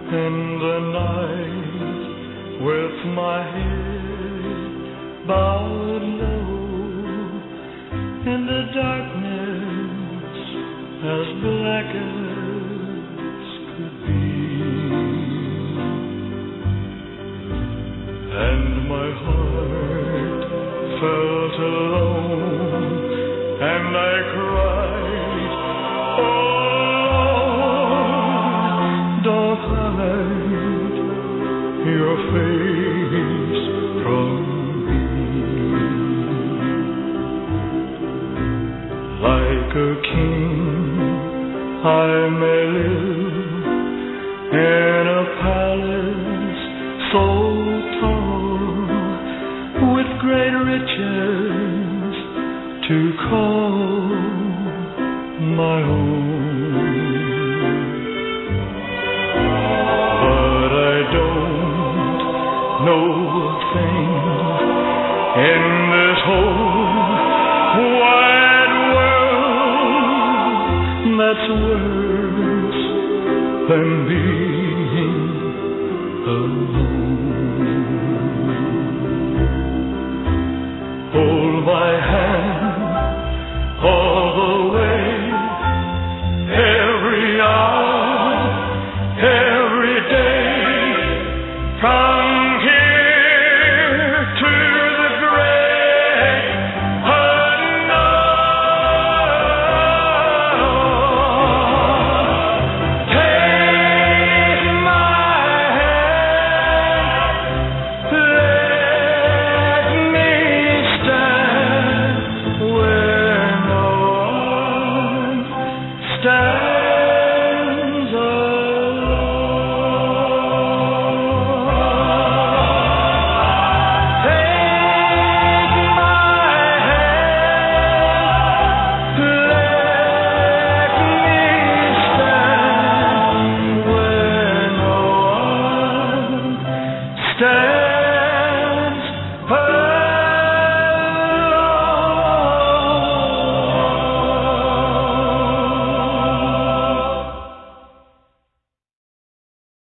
in the night with my head bowed low in the darkness as black as could be, and my heart felt alone, and I cried, oh, don't hide your face from me. Like a king I may live in a palace so tall, with great riches to call my own. But I don't know a thing in this whole wide world that's worse than being alone. Hold my hand all the way